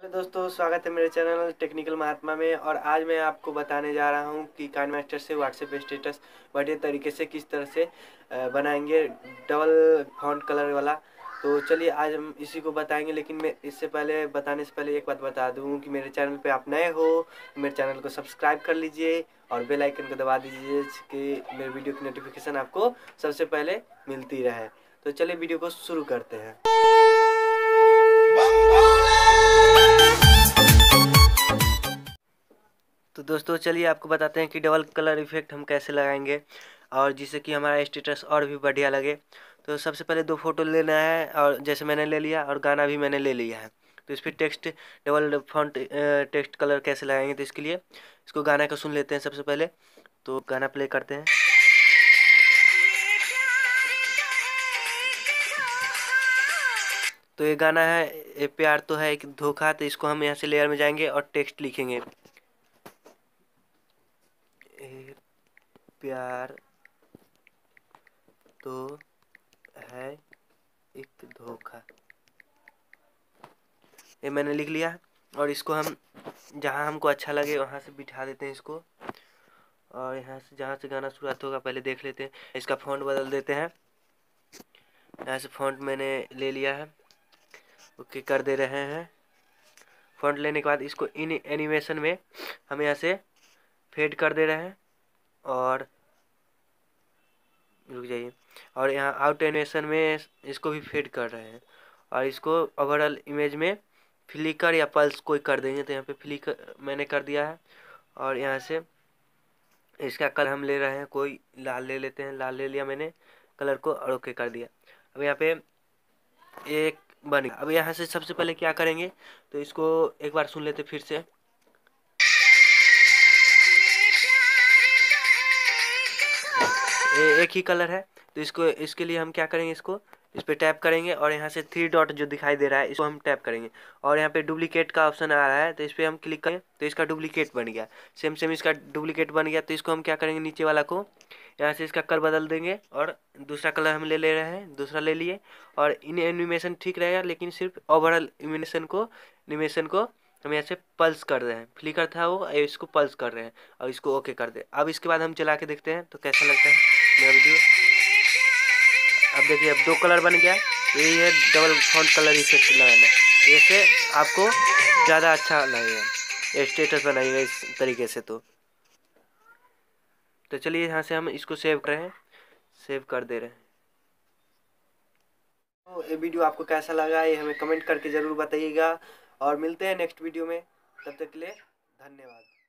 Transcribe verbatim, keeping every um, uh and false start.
Hello दोस्तों, स्वागत है मेरे चैनल टेक्निकल महात्मा में। और आज मैं आपको बताने जा रहा हूं कि काइनमास्टर से व्हाट्सएप स्टेटस बढ़िया तरीके से किस तरह से अ, बनाएंगे डबल फॉन्ट कलर वाला। तो चलिए आज हम इसी को बताएंगे। लेकिन मैं इससे पहले बताने से पहले एक बात बता दूं कि मेरे चैनल पे आप नए हो तो मेरे चैनल को सब्सक्राइब कर लीजिए और बेल आइकन को दबा दीजिए कि मेरे वीडियो की नोटिफिकेशन आपको सबसे पहले मिलती रहे। तो चलिए वीडियो को शुरू करते हैं। तो दोस्तों चलिए आपको बताते हैं कि डबल कलर इफेक्ट हम कैसे लगाएंगे और जिससे कि हमारा स्टेटस और भी बढ़िया लगे। तो सबसे पहले दो फोटो लेना है और जैसे मैंने ले लिया और गाना भी मैंने ले लिया है। तो इस पर text double font text colour कैसे लगाएंगे, तो इसके लिए इसको गाना को सुन लेते हैं सबसे पहले। तो गाना प्ले करते हैं। तो ये गाना है ये प्यार तो है एक धोखा। तो इसको हम यहाँ से लेयर में जाएंगे और टेक्स्ट लिखेंगे, ए प्यार तो है एक धोखा। ये मैंने लिख लिया और इसको हम जहाँ हमको अच्छा लगे वहाँ से बिठा देते हैं इसको। और यहाँ से जहाँ से गाना शुरुआत होगा पहले देख लेते हैं। इसका फॉन्ट बदल देते हैं। यहाँ से फॉन्ट मैंने ले लिया है, ओके कर दे रहे हैं। फॉन्ट लेने के बाद इसको इन एनिमेशन में हम यहाँ से फेड कर दे रहे हैं और रुक जाइए। और यहाँ आउट एनिमेशन में इसको भी फेड कर रहे हैं और इसको ओवरऑल इमेज में फ्लिकर या पल्स कोई कर देंगे। तो यहाँ पे फ्लिकर मैंने कर दिया है और यहाँ से इसका कलर हम ले रहे हैं, कोई लाल ले लेते हैं। लाल ले लिया मैंने कलर को और ओके कर दिया। अब यहाँ पे एक बन गया। अब यहाँ से सबसे पहले क्या करेंगे, तो इसको एक बार सुन लेते फिर से। ए, एक ही कलर है। तो इसको इसके लिए हम क्या करेंगे, इसको इस पे टैप करेंगे और यहाँ से थ्री डॉट जो दिखाई दे रहा है इसको हम टैप करेंगे और यहाँ पे डुप्लीकेट का ऑप्शन आ रहा है। तो इस पर हम क्लिक करें तो इसका डुप्लीकेट बन गया। सेम सेम इसका डुप्लीकेट बन गया। तो इसको हम क्या करेंगे, नीचे वाला को यहाँ से इसका कलर बदल देंगे और दूसरा कलर हम ले ले रहे हैं, दूसरा ले लिए। और इन एनिमेशन ठीक रहेगा लेकिन सिर्फ ओवरऑल एनिमेशन को एनिमेशन को हम यहाँ से पल्स कर रहे हैं। फ्लिकर था वो, इसको पल्स कर रहे हैं और इसको ओके कर दे। अब इसके बाद हम चला के देखते हैं तो कैसा लगता है मेरा वीडियो। अब देखिए अब दो कलर बन गया। यही है डबल फॉन्ट कलर इफेक्ट लगाना। इससे आपको ज़्यादा अच्छा लगेगा, स्टेटस बनाइएगा इस तरीके से। तो तो चलिए यहाँ से हम इसको सेव कर रहे हैं, सेव कर दे रहे हैं। तो ये वीडियो आपको कैसा लगा ये हमें कमेंट करके ज़रूर बताइएगा और मिलते हैं नेक्स्ट वीडियो में। तब तक के लिए धन्यवाद।